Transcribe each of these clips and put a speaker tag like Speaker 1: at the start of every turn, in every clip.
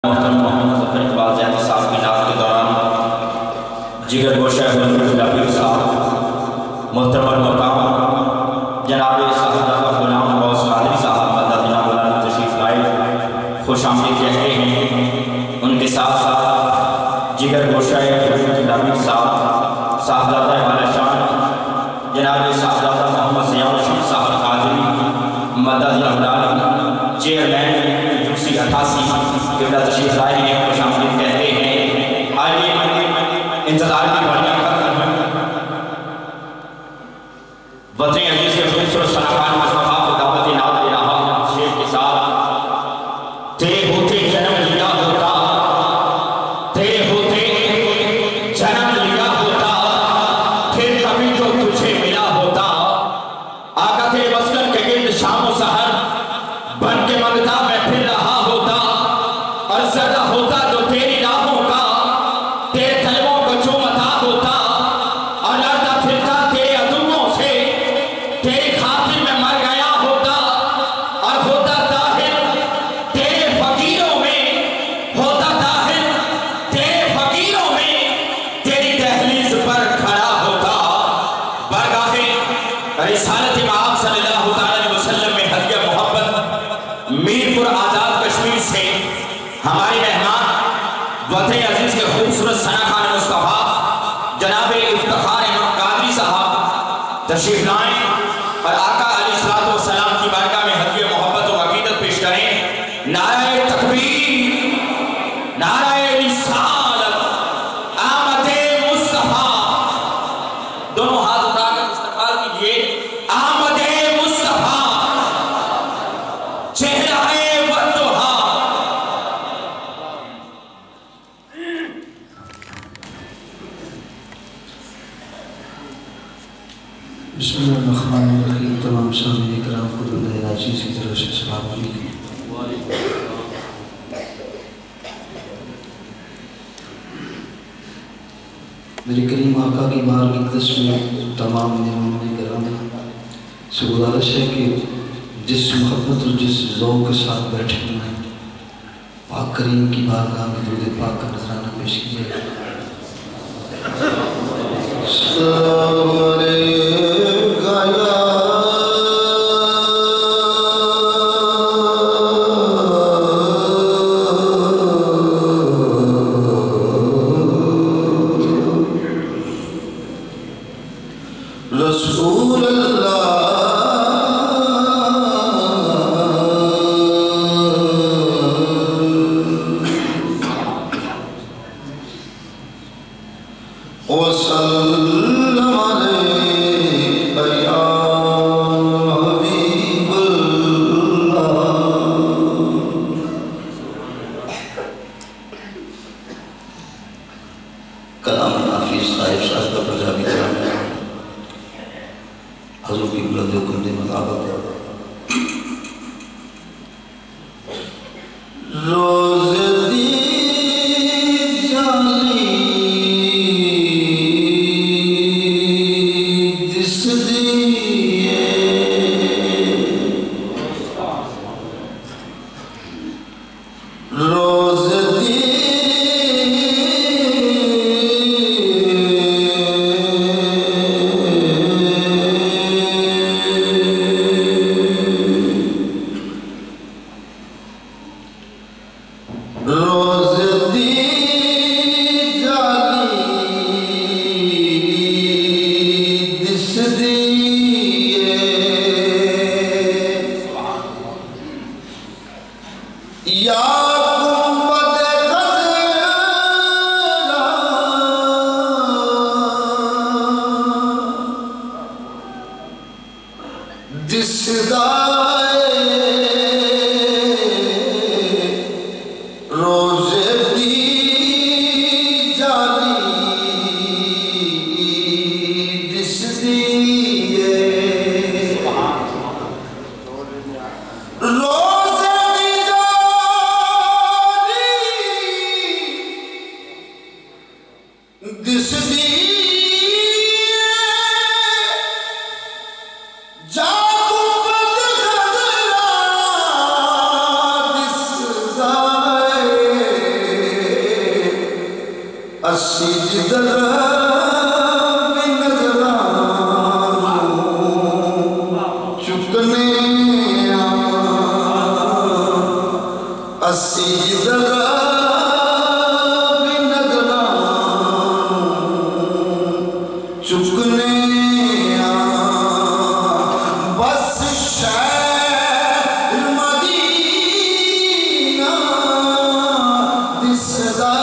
Speaker 1: मोहम्मद साहब की नात के दौरान जिगर गोशा हबीब साहब मोहतरम मकाम जनाब साहब गुलाम गौस कादरी साहब मदद तशरीफ लाए खुश आमदीद कहते हैं। उनके साथ साथ जिगर गोशा हबीब साहब साहबजादा वाला शान जनाब साहबजादा मोहम्मद ज़ियाउल साहब कादरी मदद चेयरमैन 88 किबला तशरीफ लाए हैं। खुश आमदीद कहते हैं। आइए इंतजार की घड़ियां खत्म हुई। वतन अजीज के खूबसूरत सनाखान मुस्तफा को दावत नात दे रहा हूं शेर के साथ। तेरे होते जन्म लिया होता, तेरे होते जन्म लिया होता, फिर कभी तो तुझे मिला होता। आका तेरे मस्कन के गिर्द शाम सहर बन के मंगता मैं फिर रहा होता। और ज़रा होता तो तेरी राहों का, तेरे तलबों को चूमता होता। और लड़ता फिरता तेरे अदुमों से, तेरी खातिर में मर गया होता। और होता ताहिर तेरे फकीरों में, होता ताहिर तेरे फकीरों में, तेरी दहलीज पर खड़ा होता। बरगाहे रिसालत मआब सल्लल्लाहु अलैहि वसल्लम में हदिया मोहब्बत मीरपुर आजाद कश्मीर से हमारे मेहमान वतन अजीज के खूबसूरत सनाखान मुस्तफा जनाब इफ्तिखार अहमद कादरी साहब तशरीफ लाएं और आका अलैहिस्सलातु वस्सलाम की बारगाह में हदिया मोहब्बत और अकीदत पेश करें। नारे तकबीर, नारे रिसालत, आमदे मुस्तफा। दोनों हाथ उठाकर इस्तकबाल कीजिए। आमदे मुस्तफा, चेहरा
Speaker 2: बिस्मिल्लाहिर्रहमानिर्रहीम। तमाम सामईन किराम को अज़ीज़ की तरफ से सलाम अलैकुम। मेरे करीम आका की बारगाह में तमाम मेहमान कराम से गुजारिश है कि जिस मोहब्बत और जिस ज़ौक़ के साथ बैठे हुए हैं पाक करीम की बारगाह में दुरूद पाक का नजराना पेश कीजिए। रसूल कलाम नाफिस साहिब साहब का पंजाबी कलाम हजूर की बुलंद हुक्म के मुताबिक रोज़ दी जाली जिस दिए रोज़ दी अस्सी जिधर भी नजरां चुकने अस्सी जिधर भी नजरां चुकने बस शहर मदीना दिसदा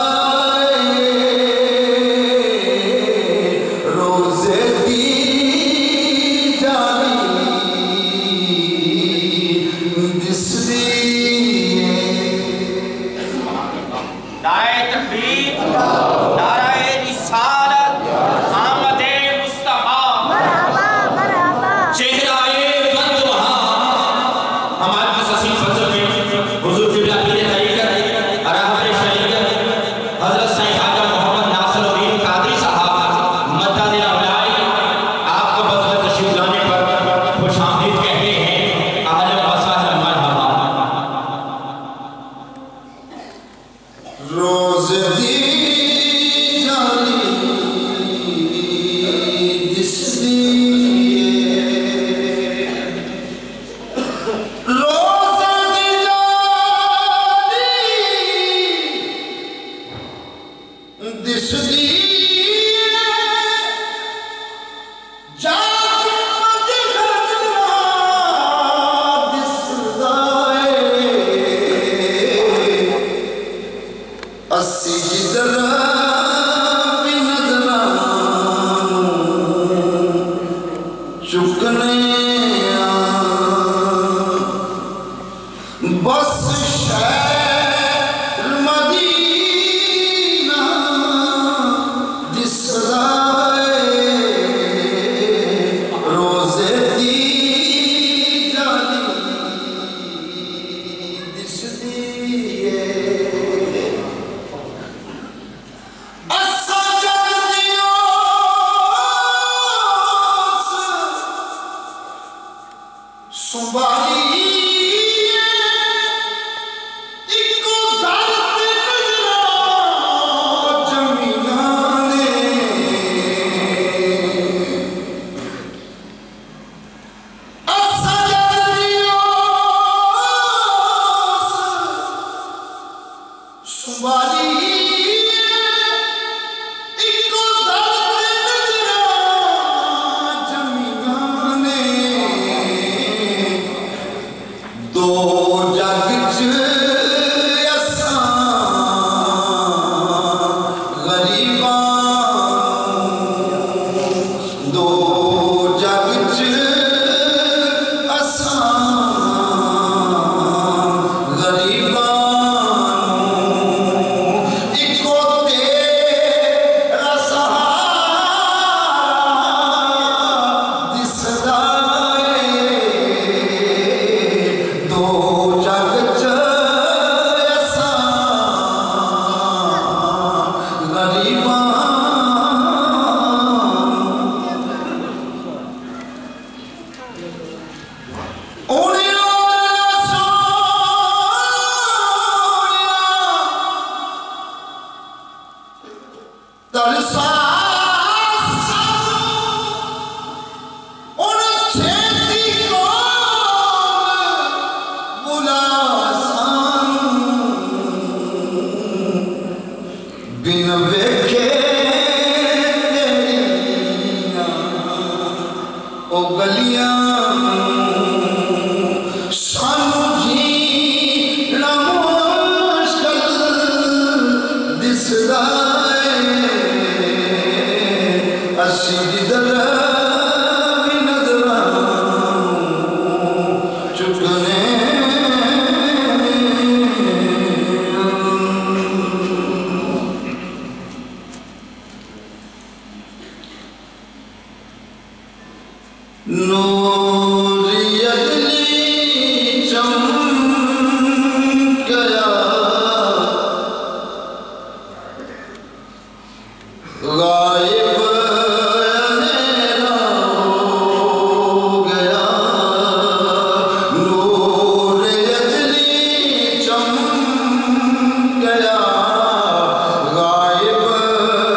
Speaker 3: गया गायब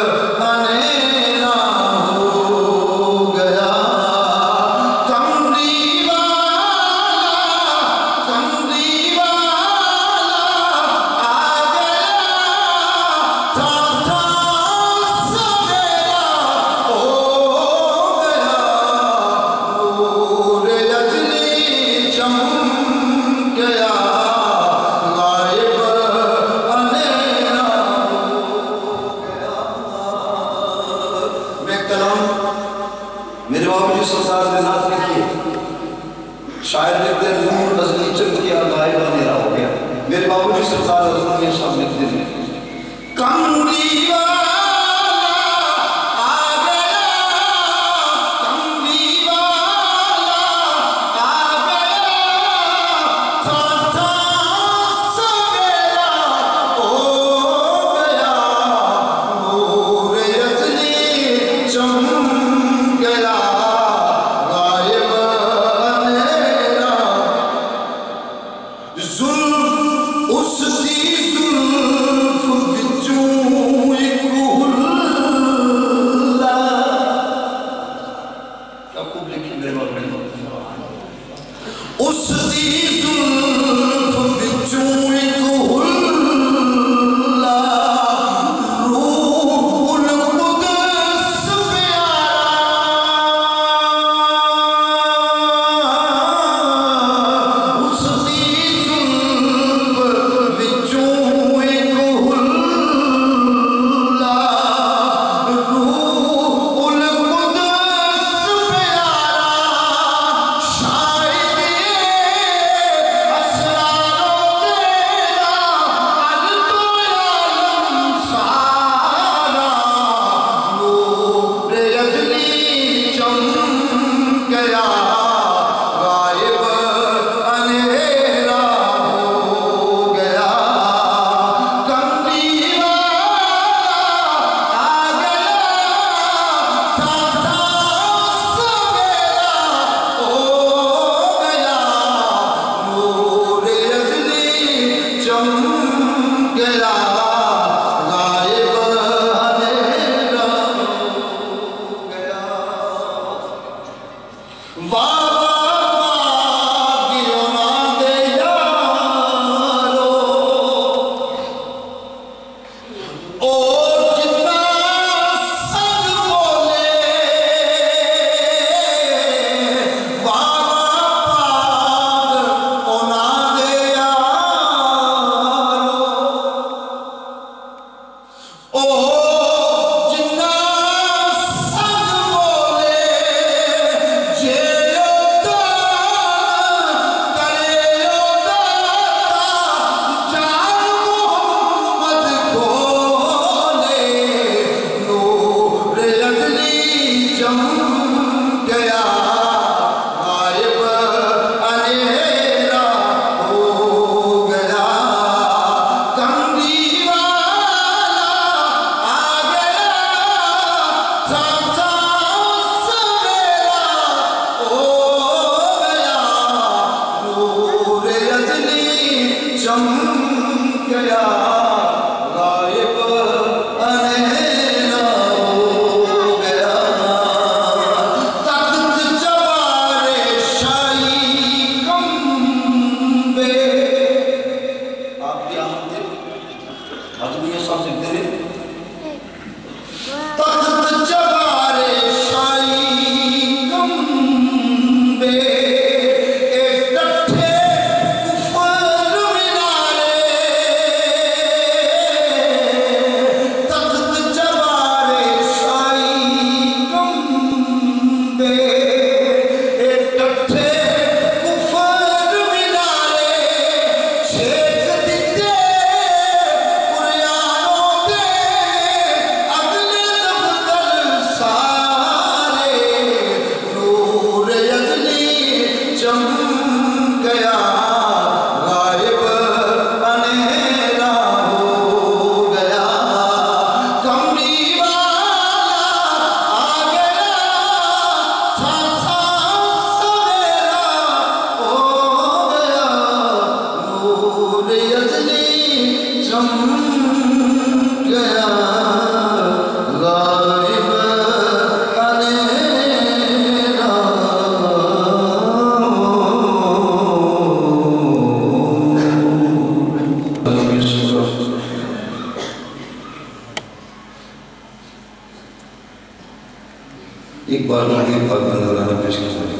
Speaker 2: एक बार आगे पाक नजराना पेश कर सकते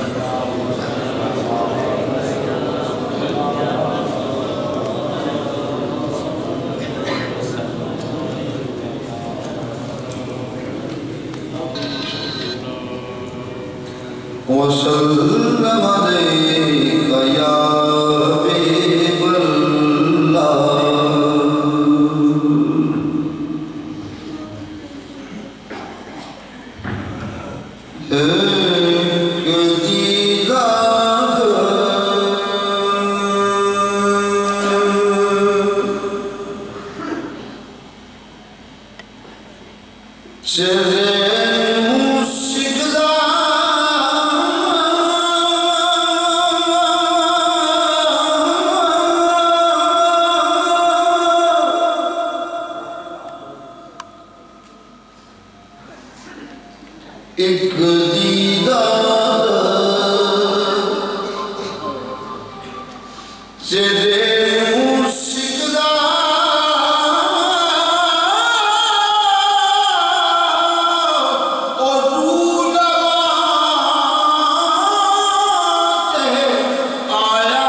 Speaker 2: वसल्लम अलैका या हबीबल्लाह।
Speaker 3: 1
Speaker 2: एक दीदार तेरे मुश्किल और रूला आया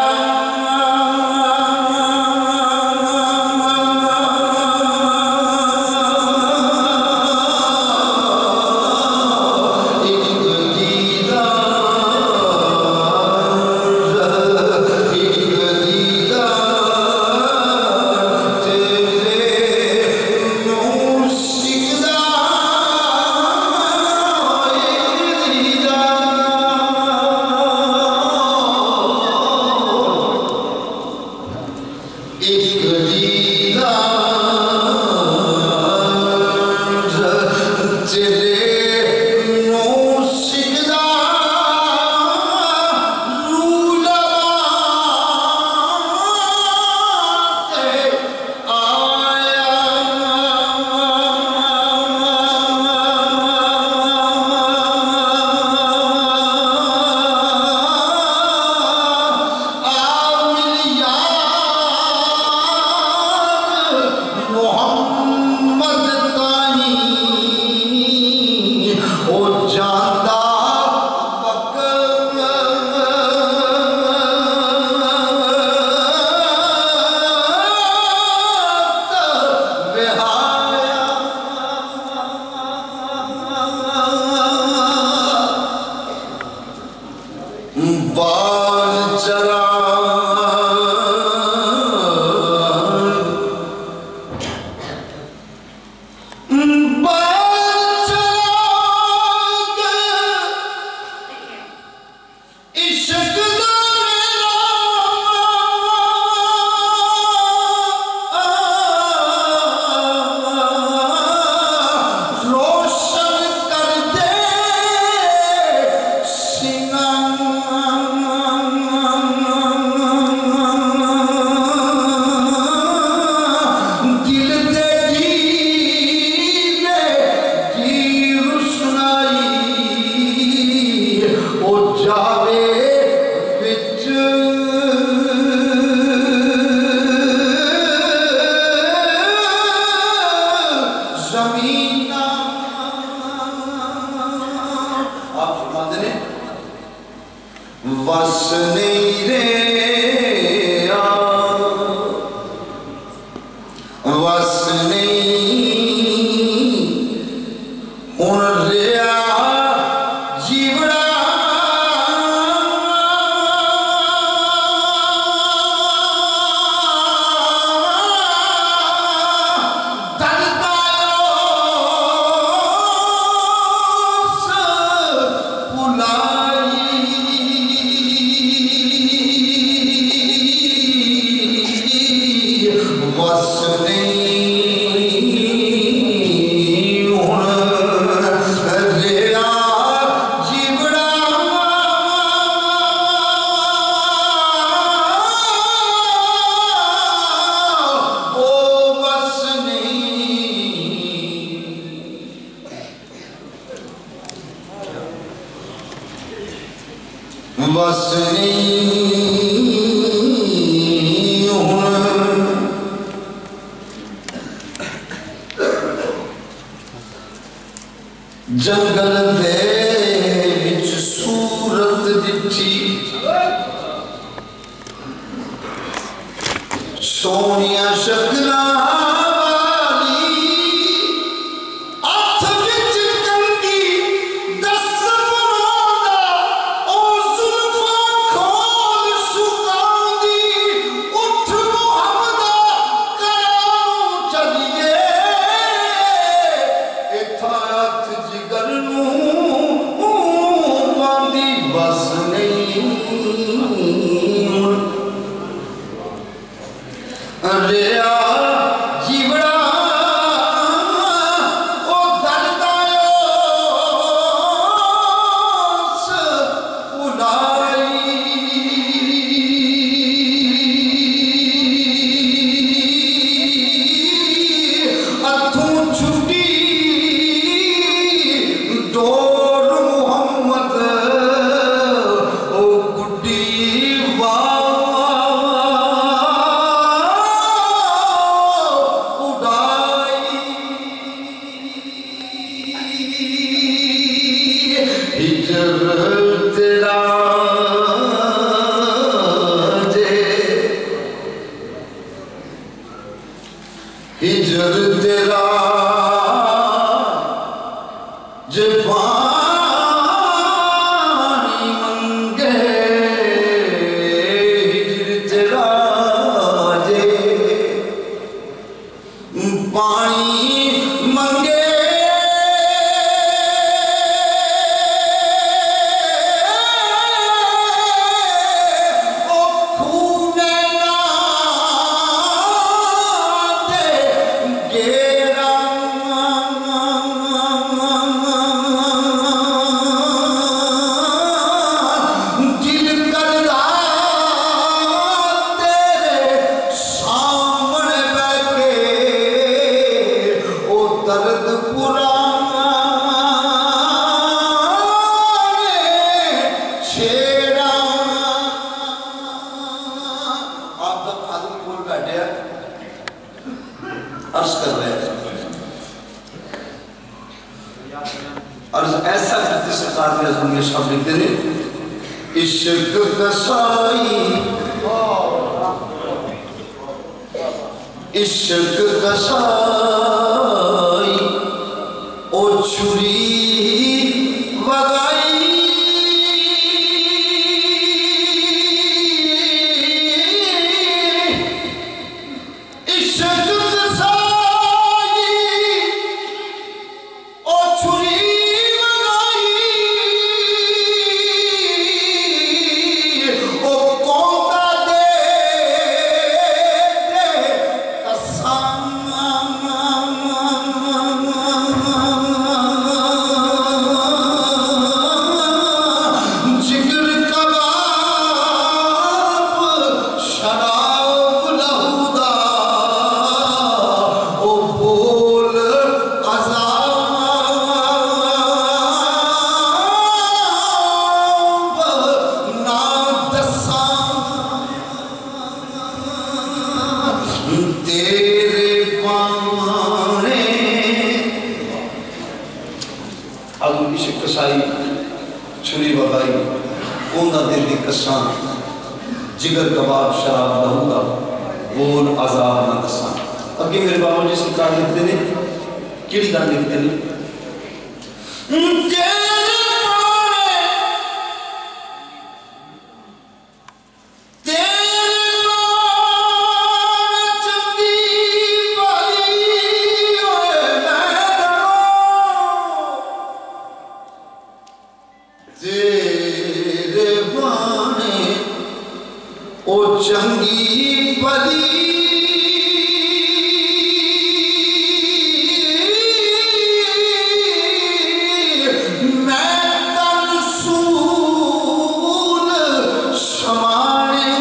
Speaker 2: जंगल दे विच सूरत दिठी सोनिया शक्ला जिगर नू हिजर तेरा जे पानी मंगे हिजर तेरा जे पानी मंगे इश्क कसाई इश्क कसाई ओ छुरी वगाई इश्क कसाई ओ छुरी जिगर कबाब शराब लहूदा बोल आजाद ना दसा। अगे मेरे बाबा जी सरकार लिखते ने केड़ी गल लिखते ने चंगी पदी मैं तन सूल समाने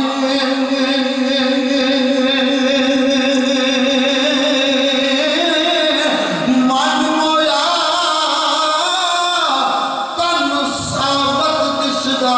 Speaker 2: मन मोया तन साबत दिसदा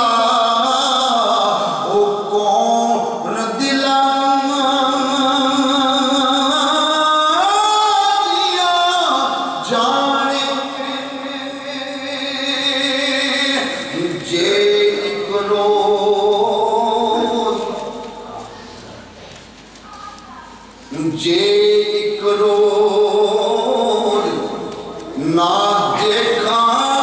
Speaker 2: ना देखा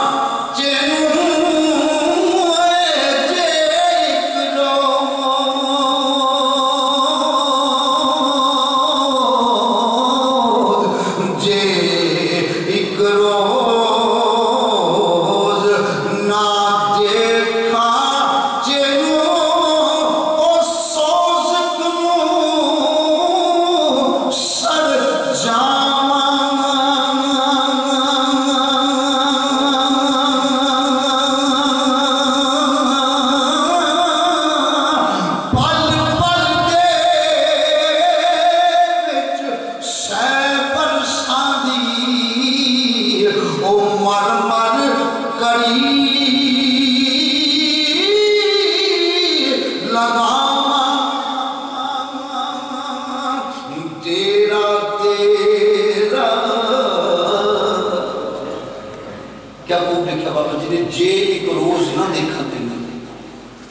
Speaker 2: जे एक रोज ना देखा तेन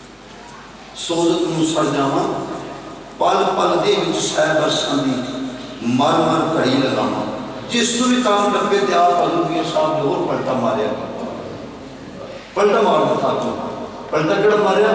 Speaker 2: सोजत नूं सड़ जावां पल पल दे विच सै बरसां दी
Speaker 3: मर मर घड़ी लगावा जिस भी काम लगे तो आप हजूर साहब ने और पलटा मारिया पलटा मारना था तो पलटा कड़ा मारिया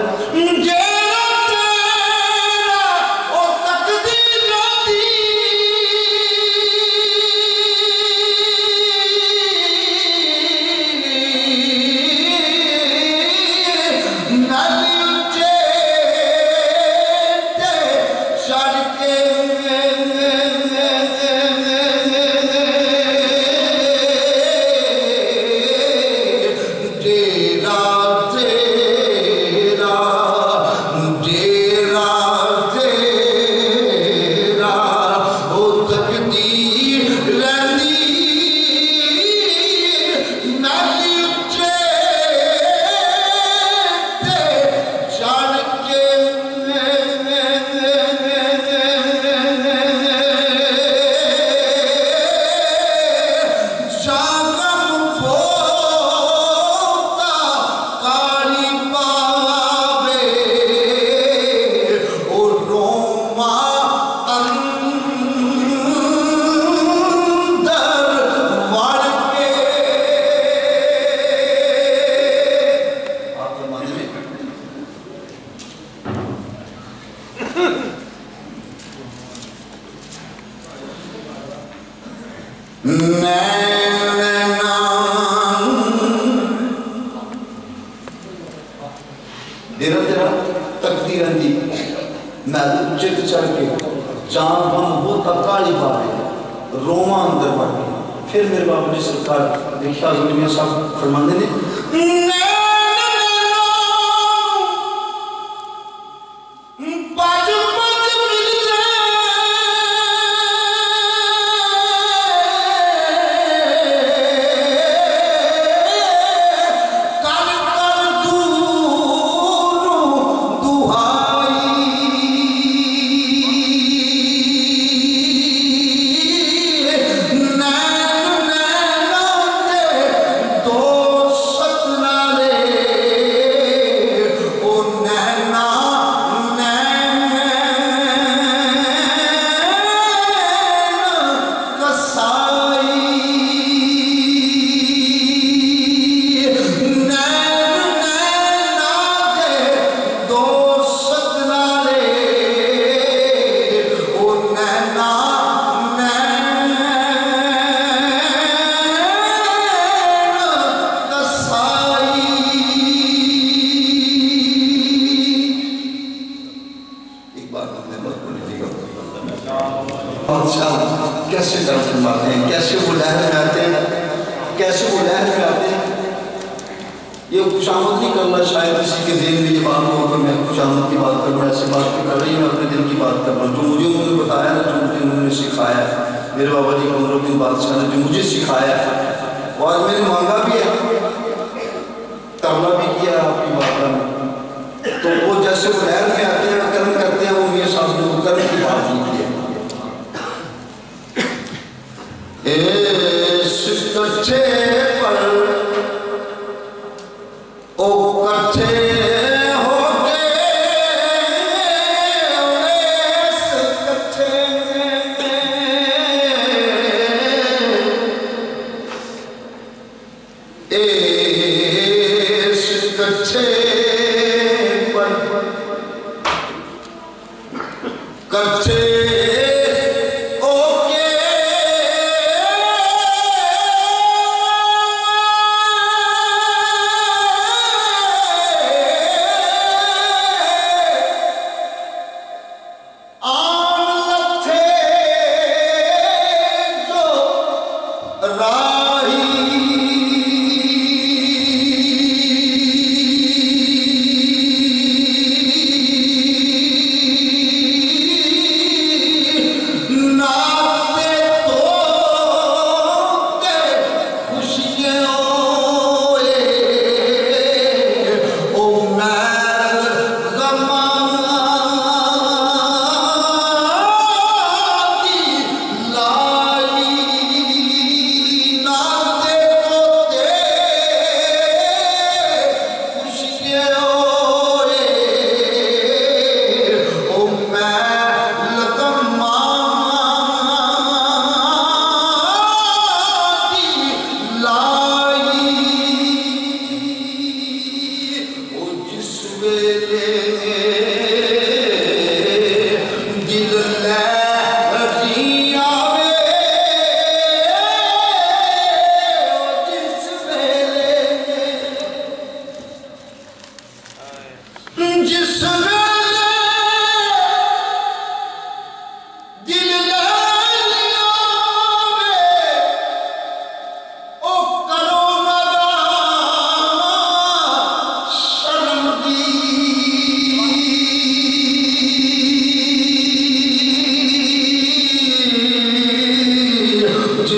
Speaker 3: फिर मेरे बाबू जी सरकार देखिए मियां साहब फरमाते ने कैसे दर्द फरमाते हैं, कैसे वो लहर में आते हैं, कैसे वो लहर में आते हैं। ये खुशामद नहीं करना शायद किसी के दिल में ये बात हो कि मैं खुशामद की बात कर रहा हूँ, ऐसी बात नहीं कर रही, मैं अपने दिल की बात कर रहा हूँ। जो मुझे उन्होंने बताया ना, जो मुझे उन्होंने सिखाया है, मेरे बाबा जी कमरुद्दीन बादशाह ने जो मुझे सिखाया है, और आज मैंने मांगा भी है, तरला भी किया आपकी बात में। तो वो जैसे वो लहर में आते हैं, कर्म करते हैं, वो मियां साहब ने वो कर्म की बात नहीं की है। इस कच्चे पर ओ कच्चे हो गए, इस कच्चे इस कच्चे पर कच्चे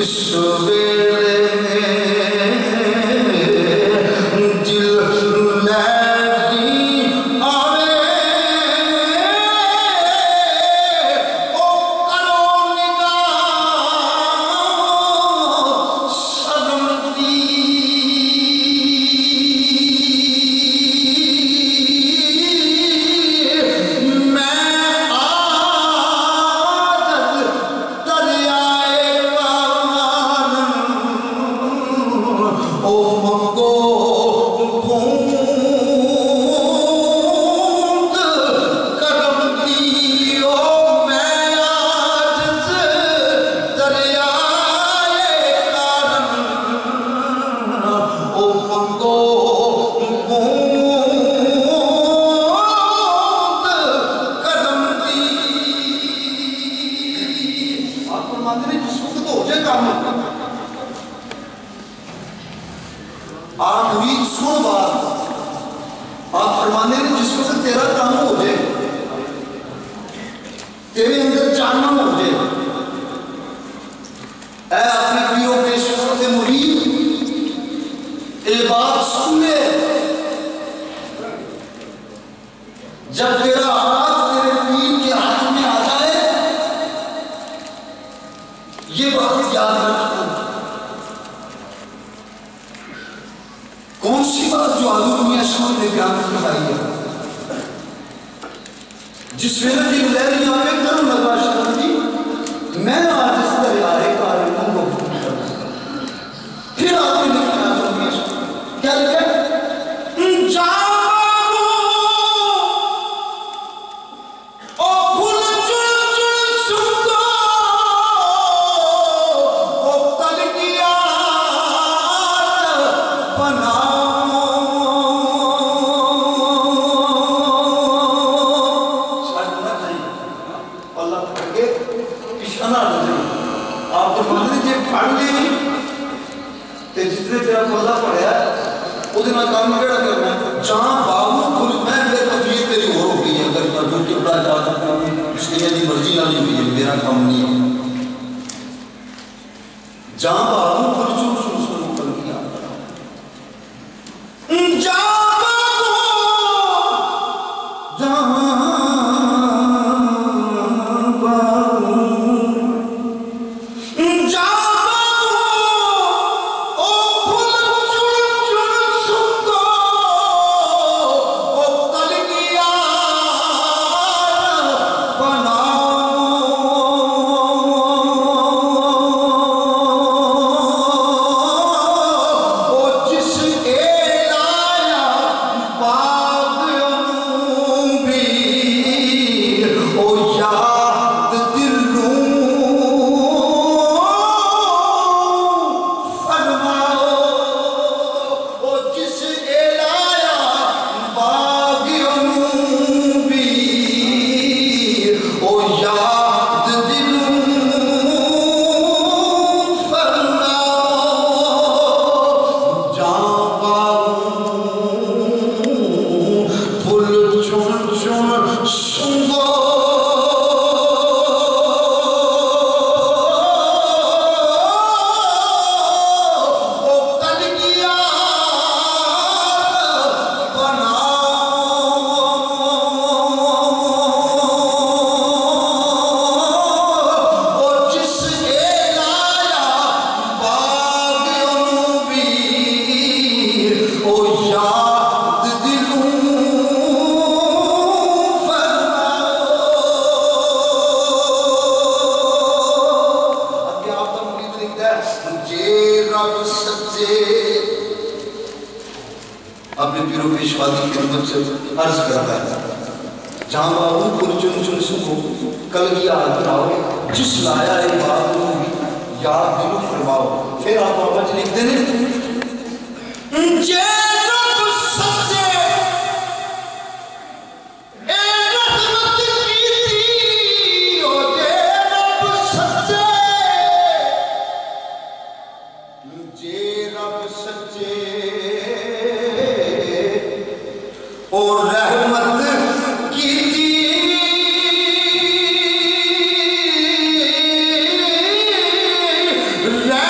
Speaker 4: Yeah.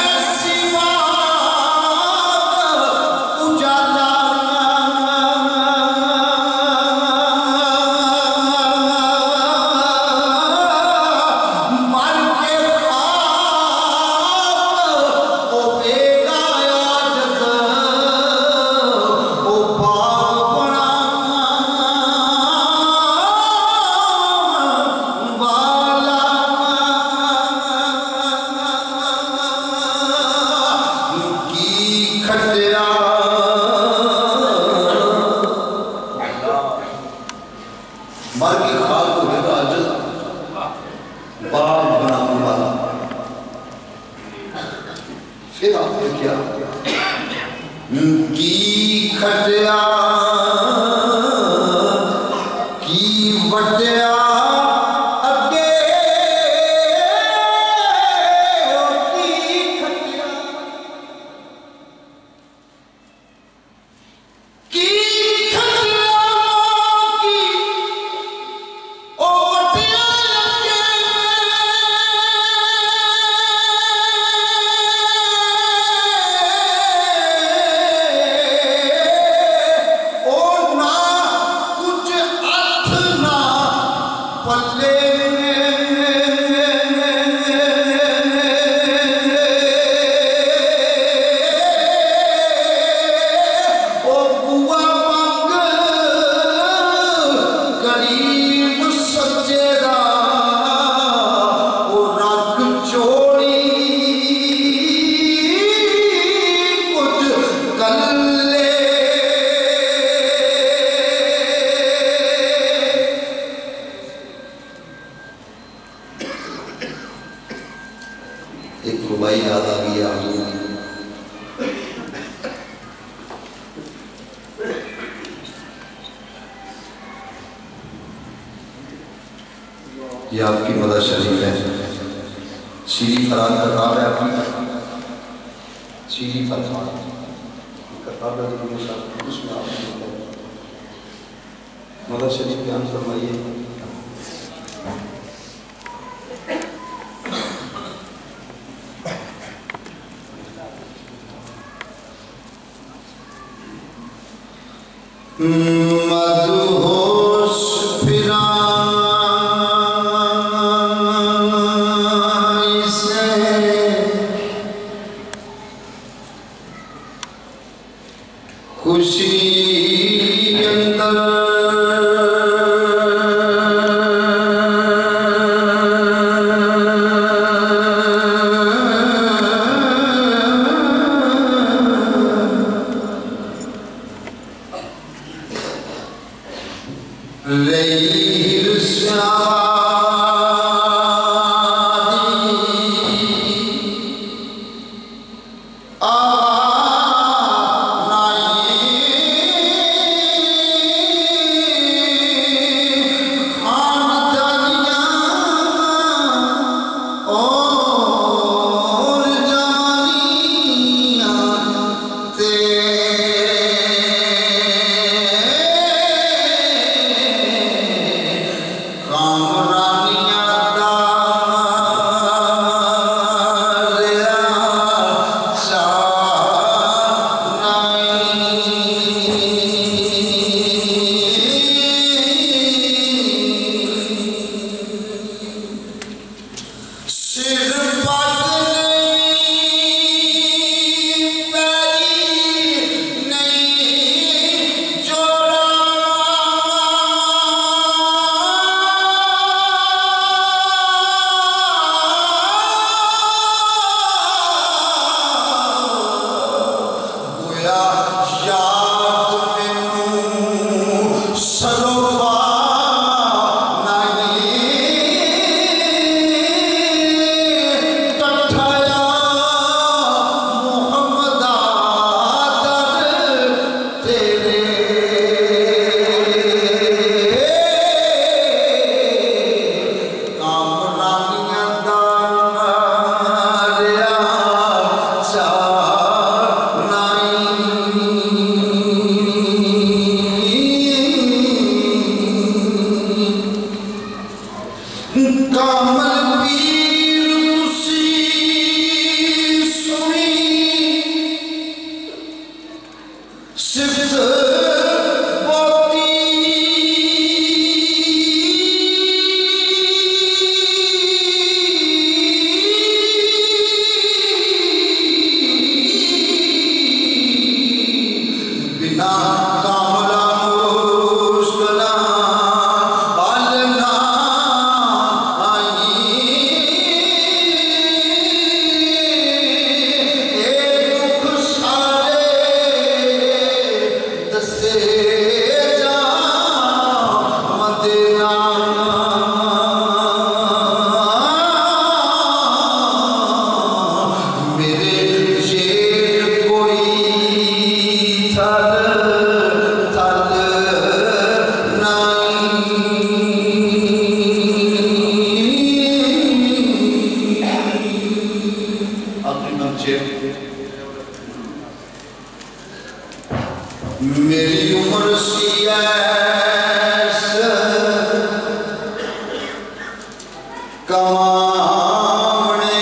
Speaker 3: फिर आपने क्या की खटिया की वटिया अगे की खटिया की खटिया की ओ वटिया एक रुबाई याद आ गई आपको। ये आपकी मदद शरीफ है, सीरी फरान किताब है आपकी, सीरी फरान किताब है तो उसमें आप मदद शरीफ बयान फरमाइए। मदहोश फिराई से खुशी अंदर आखिरी शेर मेरी उम्र सी कमाने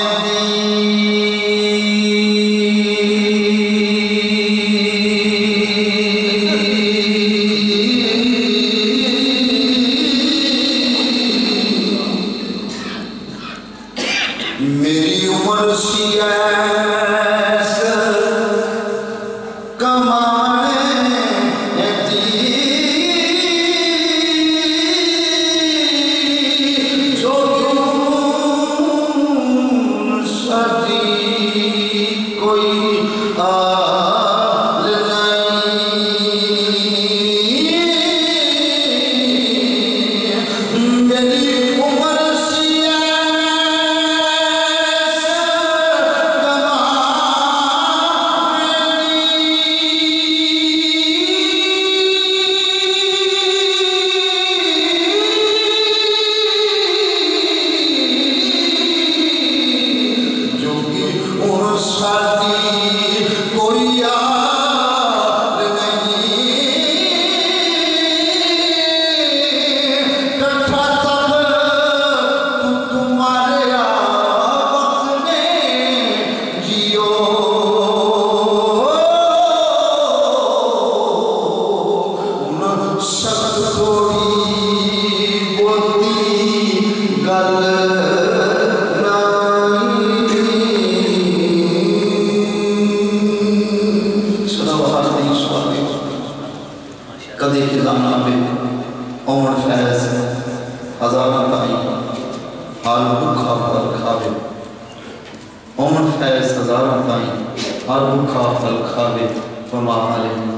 Speaker 3: दी मेरी उम्र सी कदे खिलाना पे ओमन फैज हजारा ताई हाल भूखा फल खावे ओमन फैज हजारा ताई हाल भूखा फल खावे फरमा